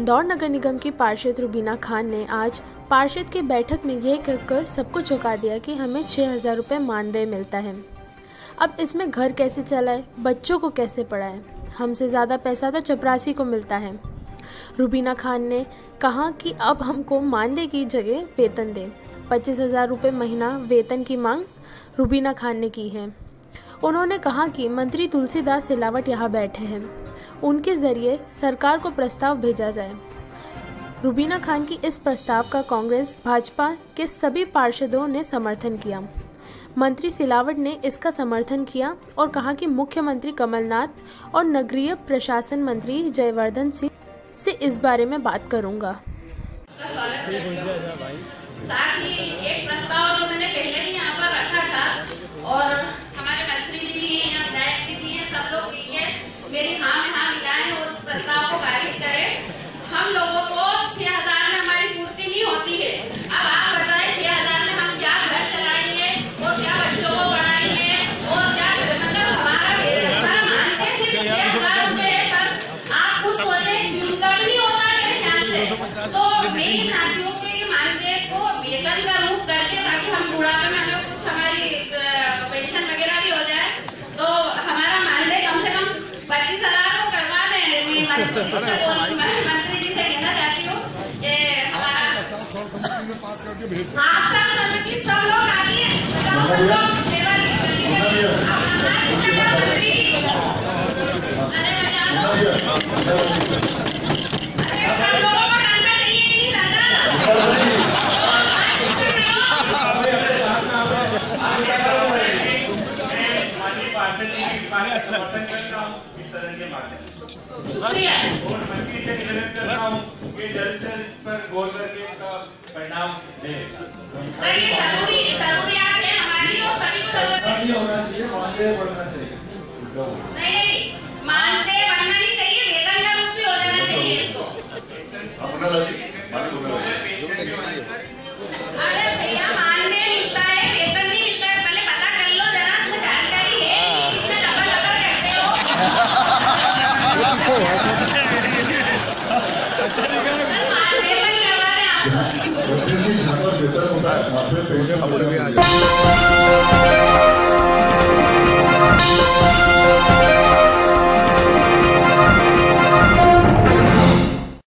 इंदौर नगर निगम की पार्षद रुबीना खान ने आज पार्षद की बैठक में यह कहकर सबको चौंका दिया कि हमें 6,000 रुपये मानदेय मिलता है। अब इसमें घर कैसे चलाए, बच्चों को कैसे पढ़ाए, हमसे ज़्यादा पैसा तो चपरासी को मिलता है। रुबीना खान ने कहा कि अब हमको मानदेय की जगह वेतन दें। 25,000 रुपये महीना वेतन की मांग रुबीना खान ने की है। उन्होंने कहा कि मंत्री तुलसीदास सिलावट यहाँ बैठे हैं, उनके ज़रिए सरकार को प्रस्ताव भेजा जाए। रुबीना खान की इस प्रस्ताव का कांग्रेस भाजपा के सभी पार्षदों ने समर्थन किया। मंत्री सिलावट ने इसका समर्थन किया और कहा कि मुख्यमंत्री कमलनाथ और नगरीय प्रशासन मंत्री जयवर्धन सिंह से इस बारे में बात करूंगा। साथ ही एक प्रस्ताव जो मैंने पहले ही यहाँ पर रखा था और हमारे मंत्री जी भी हैं, विधायक जी भी हैं, सब लोग भी हैं, मेरी हाँ में हाँ मिलाएं और उस प्रस्ताव को पारित करें। हम लोगों को 6,000 में हमारी पूर्ति नहीं होती है। अब आप बताएं 6,000 में हम क्या घर चलाएंगे और क्या बच्चों को पढ़ाएंगे और क्या मतलब हमारा मानते सिर्फ 6,000 रुपए है सर। आप कुछ सोचे उनका भी नहीं होता मेरे ख्याल से। तो मैं ये चाहती हूँ कि मानदेय को वेतन का रूप करके ताकि हम बुढ़ापे में हमें कुछ हमारी पेंशन वगैरह भी हो जाए, तो हमारा मानदेय कम से कम 25,000 को करवा दें। मंत्री जी से कहना चाहती हूँ कि हमारा सब लोग आगे समर्थन करता हूँ इस तरह के माध्यम और मंत्री से निवेदन करता हूँ कि जल्द से इस पर गौर करके इसका परिणाम दें। जरूरियात है हमारी और सभी को होना चाहिए, मानदेय बढ़ना चाहिए। नहीं, मानदेय बढ़ना नहीं चाहिए, वेतन का रूप भी हो जाना चाहिए इसको। अरे भैया मानदेय मिलता है, वेतन नहीं मिलता है, पहले पता कर लो जरा, तुम्हें जानकारी है कितना डबल करते हो। मानदेय करवा रहे हैं आप।